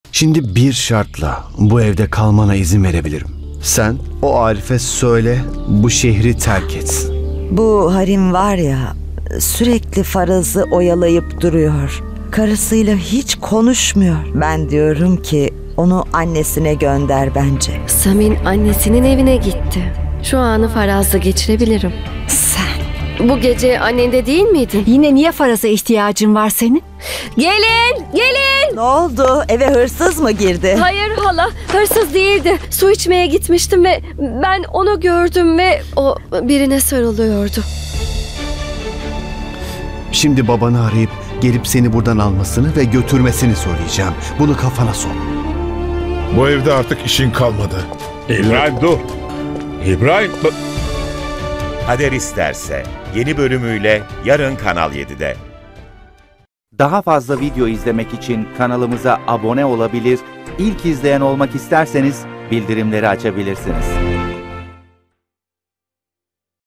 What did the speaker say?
Şimdi bir şartla bu evde kalmana izin verebilirim. Sen o Arif'e söyle bu şehri terk etsin. Bu Harim var ya, sürekli Faraz'ı oyalayıp duruyor. Karısıyla hiç konuşmuyor. Ben diyorum ki onu annesine gönder bence. Samin annesinin evine gitti. Şu anı Faraz'la geçirebilirim. Sen. Bu gece annende değil miydin? Yine niye Faraz'a ihtiyacın var senin? Gelin! Gelin! Ne oldu? Eve hırsız mı girdi? Hayır hala, hırsız değildi. Su içmeye gitmiştim ve ben onu gördüm ve o birine sarılıyordu. Şimdi babanı arayıp gelip seni buradan almasını ve götürmesini söyleyeceğim. Bunu kafana sok. Bu evde artık işin kalmadı. İbrahim dur. İbrahim. Kader isterse yeni bölümüyle yarın Kanal 7'de. Daha fazla video izlemek için kanalımıza abone olabilir, ilk izleyen olmak isterseniz bildirimleri açabilirsiniz.